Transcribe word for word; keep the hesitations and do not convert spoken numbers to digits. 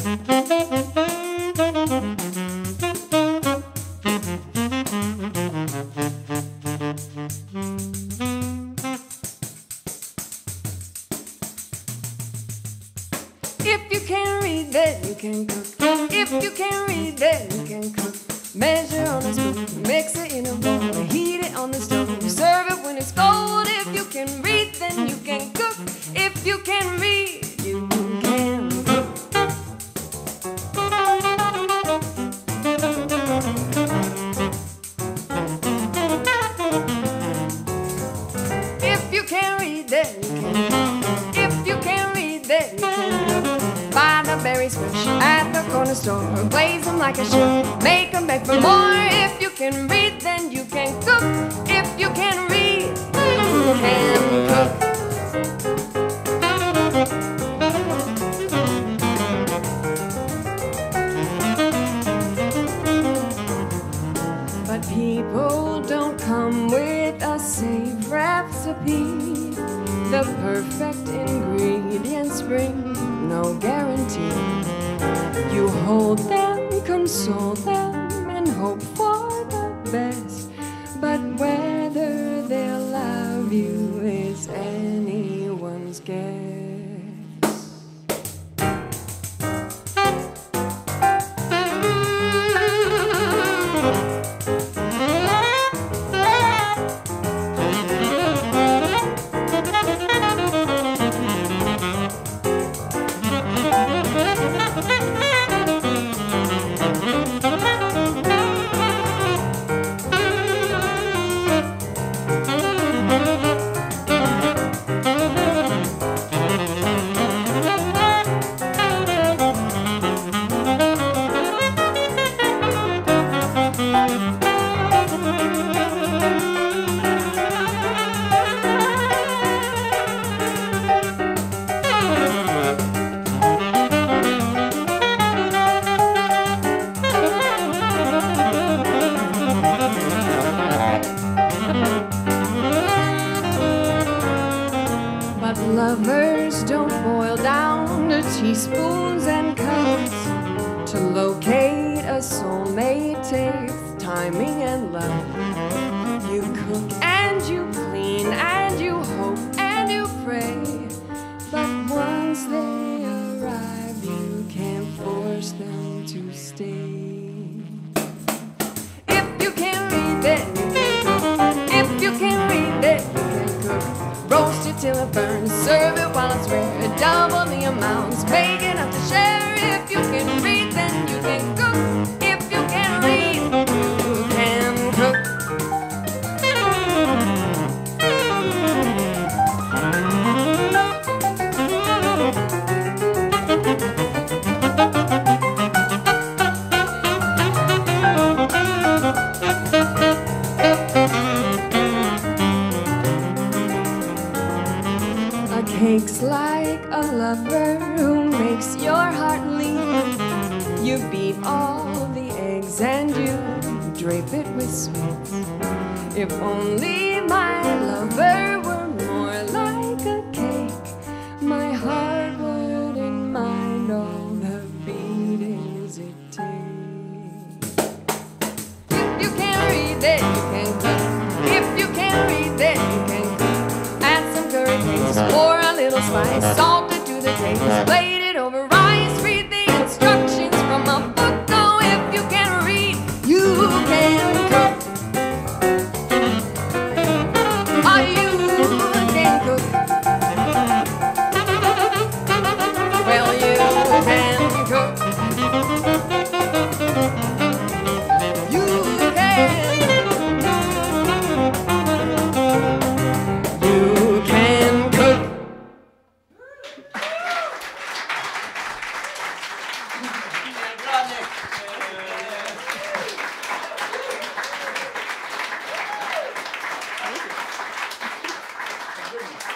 If you can read, then you can cook. If you can read, then you can cook. Measure on a spoon, mix it in a bowl, heat it on the stove, serve it when it's cold. If you can read, then you can cook. If you can read, you can cook. If you can read, then you can cook. If you can read, then you can cook. Buy the berries fresh at the corner store, glaze them like a chef, make them beg for more. If you can read, then you can cook. If you can read, you can cook. But people don't come with a safe recipe. The perfect ingredients bring no guarantee. You hold them, console them, and hope for the best. But whether they'll love you is anyone's guess. Lovers don't boil down to teaspoons and cups. To locate a soulmate takes timing and love. You cook and you clean and you hope and you pray. But once they arrive, you can't force them to stay. If you can read, then you can cook. If you can read, then you can cook. Roast it till it burns, serve it while it's rare. Double the amounts, big enough to share. If you can read, then you can cook. If you can read, you can cook. Cake's like a lover who makes your heart leap. You beat all the eggs and you drape it with sweets. If only my lover were more like a cake, my heart wouldn't mind all the beatings it takes. If you can read, then you can cook. If you can read, then you can cook. Add some curry paste, pour a little spice, salt it to the taste, plate it over rice, read the instructions from a book. Oh, if you can read, you can cook. Oh, you can cook. Well, you can cook. You can. You can cook. Grazie.